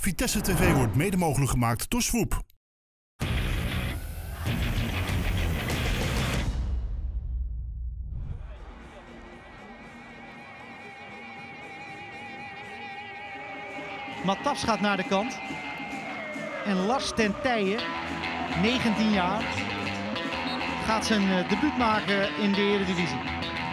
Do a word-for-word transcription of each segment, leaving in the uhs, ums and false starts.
Vitesse T V wordt mede mogelijk gemaakt door Swoop. Matas gaat naar de kant. En Lars ten Tijen, negentien jaar, gaat zijn uh, debuut maken in de Eredivisie.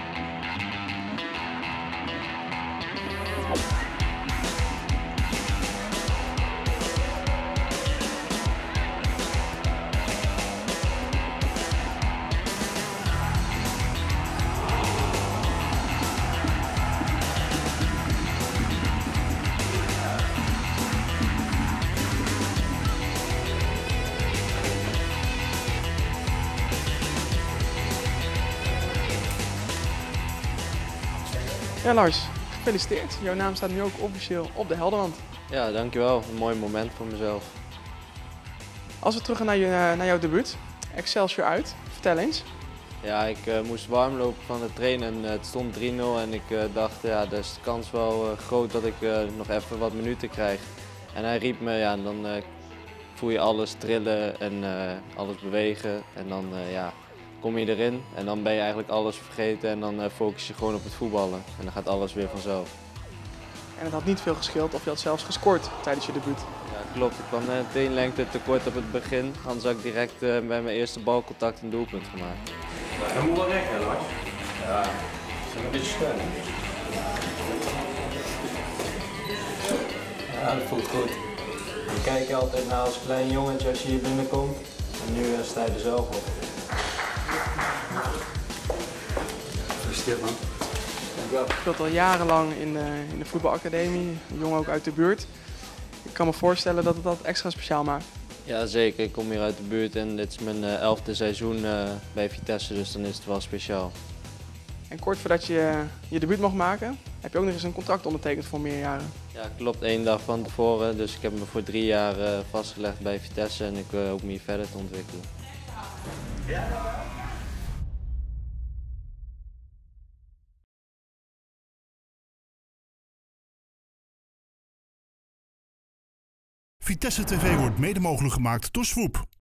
Ja, Lars, gefeliciteerd. Jouw naam staat nu ook officieel op de Heldenwand. Ja, dankjewel. Een mooi moment voor mezelf. Als we terug gaan naar, je, naar jouw debuut, Excelsior uit, vertel eens. Ja, ik uh, moest warm lopen van de trainen en uh, het stond drie nul en ik uh, dacht, ja, dan is de kans wel uh, groot dat ik uh, nog even wat minuten krijg. En hij riep me, ja, en dan uh, voel je alles trillen en uh, alles bewegen en dan, uh, ja, kom je erin en dan ben je eigenlijk alles vergeten en dan uh, focus je gewoon op het voetballen en dan gaat alles weer vanzelf. En het had niet veel gescheeld of je had zelfs gescoord tijdens je debuut. Ja, klopt. Ik kwam net één lengte tekort op het begin, anders had ik direct uh, bij mijn eerste balcontact een doelpunt gemaakt. Dat moet wel recht, hè, Lars? Ja, dat is een beetje steun. Ja, dat voelt goed. Je kijkt altijd naar als klein jongetje als je hier binnenkomt en nu uh, sta je er zelf op. Gefeliciteerd, man. Dankjewel. Je speelt al jarenlang in de, in de voetbalacademie, een jongen ook uit de buurt. Ik kan me voorstellen dat het dat extra speciaal maakt. Ja, zeker. Ik kom hier uit de buurt en dit is mijn uh, elfde seizoen uh, bij Vitesse, dus dan is het wel speciaal. En kort voordat je je debuut mag maken, heb je ook nog eens een contract ondertekend voor meer jaren. Ja, klopt. Eén dag van tevoren, dus ik heb me voor drie jaar uh, vastgelegd bij Vitesse en ik uh, hoop me hier verder te ontwikkelen. Ja. Vitesse T V wordt mede mogelijk gemaakt door Swoop.